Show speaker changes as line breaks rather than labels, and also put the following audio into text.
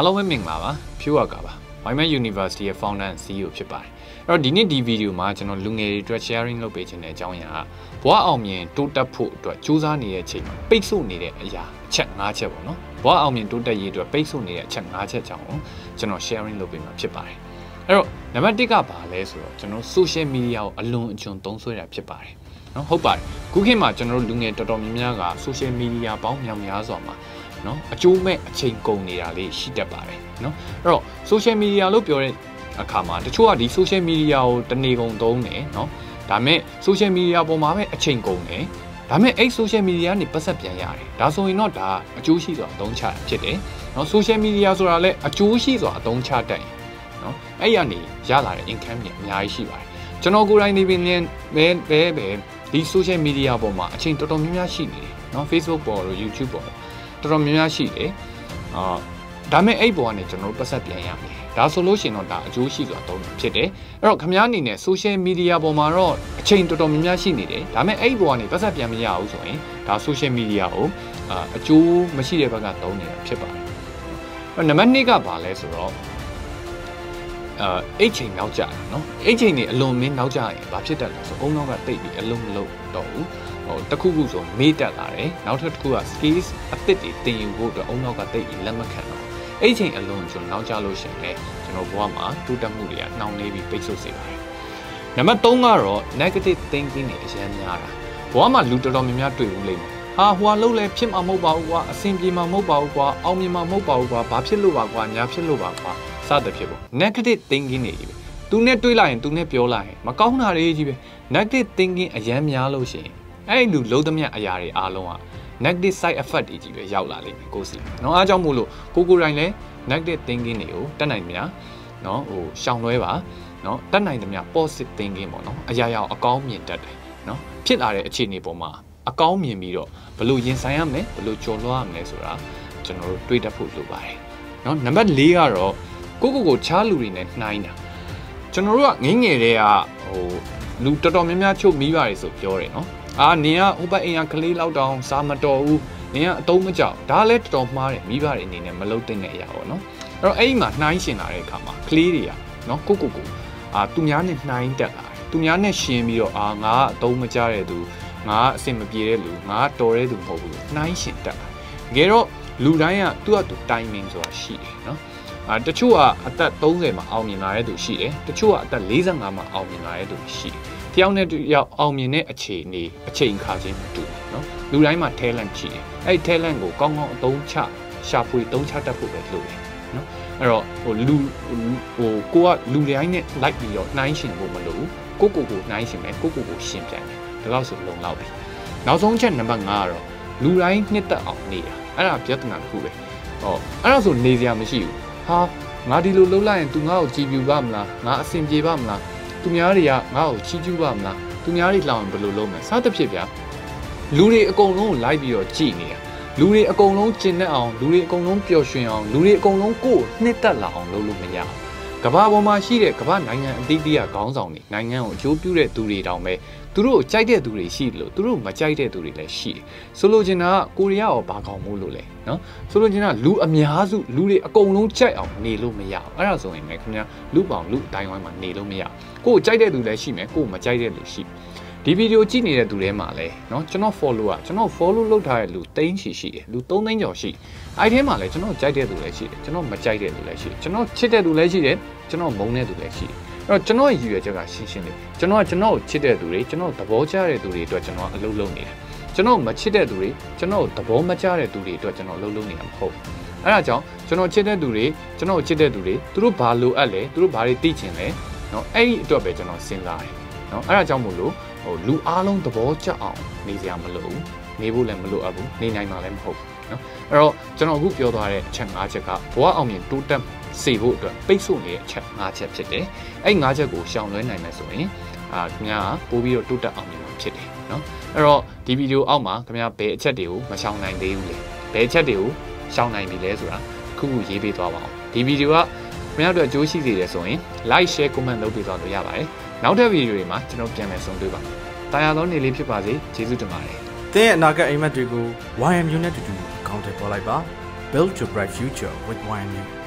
အားလုံးပဲမင်္ဂလာပါဖြူရကပါ YMAN University ရဲ့ Founder and CEO ဖြစ်ပါတယ်အဲ့တော့ဒီနေ့ဒီဗီဒီယိုမှာကျွန်တော်လူငယ်တွေအတွက် sharing လုပ်ပေးခြင်းတဲ့အကြောင်းအရာဘဝအောင်မြင်တိုးတက်ဖို့အတွက်စူးစမ်းနေတဲ့အချိန်မှာပိတ်ဆို့နေတဲ့အရာအချက်၅ချက်ပေါ့နော်ဘဝအောင်မြင်တိုးတက်ရေးအတွက်ပိတ်ဆို့နေတဲ့အချက်၅ချက်ကြောင့်ကျွန်တော် sharing လုပ်ပေးမှာဖြစ်ပါတယ်အဲ့တော့နံပါတ်1ကဘာလဲဆိုတော့ကျွန်တော် social media ကိုအလွန်အကျွံသုံးစွဲတာဖြစ်ပါတယ်နော်ဟုတ်ပါတယ်ခုခေတ်မှာကျွန်တော်တို့လူငယ်တော်တော်များများက social media ပေါင်းမြောက်များစွာမှာနော်အကျိုးမဲ့အချိန်ကုန်နေတာလေးရှိတတ်ပါတယ်နော်အဲ့တော့ social media လို့ပြောတဲ့အခါမှာတချို့ကဒီ social media ကိုတနေကုန်သုံးတယ်နော်ဒါပေမဲ့ social media ပေါ်မှာပဲအချိန်ကုန်တယ်ဒါပေမဲ့အဲ့ social media ကနေပတ်သက်ပြန်ရတယ်ဒါဆိုရင်တော့ဒါအကျိုးရှိစွာအသုံးချတာဖြစ်တယ်နော် social media ဆိုတာလည်းအကျိုးရှိစွာအသုံးချတတ်ရင်နော်အဲ့ရနေရလာတဲ့ income တွေအများကြီးရှိပါတယ်ကျွန်တော်ကိုယ်တိုင်နေပင်လည်းပဲဒီ social media ပေါ်မှာအချိန်တော်တော်များများရှိနေတယ်နော် Facebook ပေါ်တို့ YouTube ပေါ်တော်တော်များများရှိတယ်ဒါမဲ့အဲ့ပေါ်ကနေကျွန်တော်တို့ပတ်သက်ပြန်ရမယ်ဒါဆိုလို့ရှိရင်တော့ဒါအကျိုးရှိစွာသုံးတာဖြစ်တယ်အဲ့တော့ခင်ဗျားအနေနဲ့ social media ပေါ်မှာတော့အချိန်တော်တော်များများရှိနေတယ်ဒါမဲ့အဲ့ပေါ်ကနေပတ်သက်ပြန်မရဘူးဆိုရင်ဒါ social media ကိုအကျိုးမရှိတဲ့ဘက်ကသုံးနေတာဖြစ်ပါတယ်အဲ့နံပါတ်2ကဘာလဲဆိုတော့အဲ့ချိန်နောက်ကျတာနော်အဲ့ချိန်နေအလွန်မင်းနောက်ကျရင်ဘာဖြစ်တတ်လဲဆိုအုံနောက်ကတိတ်ပြီးအလုံးမလုံးတော့ဘူးတခုခုဆိုမေးတက်လာတယ်နောက်ထပ်တစ်ခုက skills အသစ်တွေသင်ယူဖို့အတွက်အုံနောက်ကတိတ်ပြီးလက်မခံတော့အဲ့ချိန်အလုံးကျွန်တော်နောက်ကျလို့ရှိရင်လည်းကျွန်တော်ဘဝမှာတိုးတက်မှုတွေကနှောင့်နှေးပြီးပိတ်ဆို့စေပါတယ်နံပါတ်3ကတော့ negative thinking တွေအများများတာဘဝမှာလူတော်တော်များများတွေ့ဘူးလိမ့်မယ်ဟာဟိုကလုံးလဲဖြစ်မှာမဟုတ်ပါဘူးကွာအဆင်ပြေမှာမဟုတ်ပါဘူးကွာအောင်မြင်မှာမဟုတ်ပါဘူးကွာဘာဖြစ်လို့ပါကွာညာဖြစ်လို့ပါကွာစသဖြင့်ပေါ့ negative thinking တွေကြီးပဲသူနဲ့တွေးလိုက်ရင်သူနဲ့ပြောလိုက်ရင်မကောင်းတာတွေကြီးပဲ negative thinking အများများလို့ရှိရင်အဲ့လူလုံးသမျှအရာတွေအားလုံးက negative side effect တွေကြီးပဲရောက်လာလိမ့်မယ်ကိုစီเนาะအားကြောင့်မို့လို့ကိုယ်တိုင်လည်း negative thinking တွေကိုတက်နိုင်မြเนาะရှောင်လွဲပါเนาะတက်နိုင်သမျှ positive thinking ပေါ့เนาะအရာရာအကောင်းမြင်တတ်တယ်เนาะဖြစ်လာတဲ့အခြေအနေပေါ်မှာအကောင်းမြင်ပြီးတော့ဘယ်လိုရင်ဆိုင်ရမလဲဘယ်လိုကြော်လွှားရမလဲဆိုတာကျွန်တော်တို့တွေးတတ်ဖို့လိုပါတယ်เนาะနံပါတ်4ကတော့ကိုချားလူတွေနဲ့နှိုင်းတာကျွန်တော်တို့ကငငယ်တဲ့ကလူတော်တော်များများချုပ်မိပါတယ်ဆိုပြောတယ်เนาะနင်ကဟိုဘက်အိမ်ကကလေးလောက်တောင်စားမတော်ဘူးနင်ကအတုံးမကြောက်ဒါလည်းတော်တော်မှားတယ်မိဘတွေအနေနဲ့မလုပ်တဲ့အရာပေါ့နော်အဲ့တော့အဲ့ဒီမှာနှိုင်းရှင်လာတဲ့အခါမှာကလေးတွေကနော်ကိုသူများနဲ့နှိုင်းတက်လာတယ်သူများနဲ့ရှင်ပြီးတော့ငါကအတုံးမကြတဲ့သူငါအဆင်မပြေတဲ့လူငါတော်တဲ့သူမဟုတ်ဘူးနှိုင်းရှင်တက်လာတကယ်တော့လူတိုင်းကသူ့အတူ timing ဆိုတာရှိတယ်နော်တချို့ကအသက်30မှာအောင်မြင်လာတဲ့သူရှိတယ်တချို့ကအသက်45မှာအောင်မြင်လာတဲ့သူရှိတယ်တယောက်နဲ့တယောက်အောင်မြင်တဲ့အခြေအနေအချိန်ခါချင်းမတူဘူးเนาะလူတိုင်းမှာ talent ရှိတယ်အဲ့ဒီ talent ကိုကောင်းကောင်းအသုံးချရှာဖွေသုံးချတတ်ဖို့ပဲလုပ်တယ်เนาะအဲ့တော့ကိုကလူတိုင်းနဲ့ like ပြီးတော့နှိုင်းရှင်ဖို့မလိုဘူးကိုနှိုင်းရှင်မယ်ကိုရှင်ပြိုင်မယ်ဒါလို့ဆိုလုံလောက်ပြီနောက်ဆုံးချက်နံပါတ်5ကတော့လူတိုင်းနှစ်သက်အောင်နေတာအဲ့ဒါပြဿနာတစ်ခုပဲအဲ့ဒါဆိုနေစရာမရှိဘူးဟာငါဒီလိုလုပ်လိုက်ရင် तू ငါ့ကိုကြည်ပြူပါမလားငါအဆင်ပြေပါမလားသူများတွေကငါ့ကိုချီးကျူးပါမလားသူများတွေလောင်ဘယ်လိုလုပ်မလဲစသဖြင့်ဗျာလူတွေအကုန်လုံးကိုလိုက်ပြီးတော့ကြည်နေတာလူတွေအကုန်လုံးကျင်တတ်အောင်လူတွေအကုန်လုံးပျော်ရွှင်အောင်လူတွေအကုန်လုံးကိုယ်နှစ်သက်လာအောင်လုပ်လို့မရဘူးကမ္ဘာပေါ်မှာရှိတဲ့ကမ္ဘာနိုင်ငံအသီးသီးကခေါင်းဆောင်တွေနိုင်ငံကိုအကျိုးပြုတဲ့သူတွေတောင်ပဲသူတို့ကိုကြိုက်တဲ့သူတွေရှိလို့သူတို့မကြိုက်တဲ့သူတွေလည်းရှိတယ်ဆိုလိုချင်တာကကိုရီးယားရောဘာကောင်းမို့လို့လဲနော်ဆိုလိုချင်တာလူအများစုလူတွေအကုန်လုံးကြိုက်အောင်နေလို့မရဘူးအဲ့ဒါဆိုရင်လည်းခင်ဗျာလူပေါင်းလူအတိုင်းဝိုင်းမှာနေလို့မရဘူးကိုယ်ကြိုက်တဲ့သူလည်းရှိမယ်ကိုယ်မကြိုက်တဲ့လူရှိဒီဗီဒီယိုကြည့်နေတဲ့သူတွေမှာလည်းเนาะကျွန်တော် follow လုပ်ထားတဲ့လူ3ချီရှိတယ်လူ3သိန်းကျော်ရှိအဲ့ထဲမှာလည်းကျွန်တော်ကြိုက်တဲ့သူလည်းရှိတယ်ကျွန်တော်မကြိုက်တဲ့သူလည်းရှိတယ်ကျွန်တော်ချစ်တဲ့သူလည်းရှိတယ်ကျွန်တော်မုန်းတဲ့သူလည်းရှိတယ်အဲ့တော့ကျွန်တော်ရည်ရွယ်ချက်ကရှင်းလေးကျွန်တော်ကိုချစ်တဲ့သူတွေကျွန်တော်သဘောကျတဲ့သူတွေအတွက်ကျွန်တော်အလုပ်လုပ်နေတာကျွန်တော်မချစ်တဲ့သူတွေကျွန်တော်သဘောမကျတဲ့သူတွေအတွက်ကျွန်တော်အလုပ်လုပ်နေတာမဟုတ်အဲ့ဒါကြောင့်ကျွန်တော်ချစ်တဲ့သူတွေကျွန်တော်ချစ်တဲ့သူတွေသူတို့ဘာလိုအပ်လဲသူတို့ဘာတွေသိချင်လဲเนาะအဲ့ဒီအတွက်ပဲကျွန်တော်စဉ်းစားတယ်เนาะအဲ့ဒါကြောင့်မို့လို့လူအားလုံးသဘောကျအောင်နေစရာမလိုဘူးနေဖို့လည်းမလိုအပ်ဘူးနေနိုင်မှာလည်းမဟုတ်ဘူးเนาะအဲ့တော့ကျွန်တော်အခုပြောသွားတဲ့အချက်5ချက်ကဘဝအောင်မြင်တိုးတက်စေဖို့အတွက်ပိတ်ဆို့နေတဲ့အချက်5ချက်ဖြစ်တယ်အဲ့5ချက်ကိုရှောင်လွှဲနိုင်မယ်ဆိုရင်ခင်ဗျားပို့ပြီးတော့တိုးတက်အောင်မြင်မှာဖြစ်တယ်เนาะအဲ့တော့ဒီဗီဒီယိုအောက်မှာခင်ဗျားဘယ်အချက်တွေကိုမရှောင်နိုင်သေးဘူးလဲဘယ်အချက်တွေကိုရှောင်နိုင်ပြီလဲဆိုတာခုရေးပေးသွားပါအောင်ဒီဗီဒီယိုကခင်ဗျားတို့အကျိုးရှိစေတယ်ဆိုရင် like share comment လုပ်ပေးသွားလို့ရပါတယ်နောက်ထပ်ဗီဒီယိုတွေမှာကျွန်တော်ပြန်လည်ဆုံတွေ့ပါမယ်တာယာသောနေ့လေးဖြစ်ပါစေကျေးဇူးတင်ပါတယ်
သင်ရဲ့အနာဂတ်အိမ်မက်တွေကို YMU နဲ့တူတူအကောင့်ထဲပေါ်လိုက်ပါ Build your bright future with YMU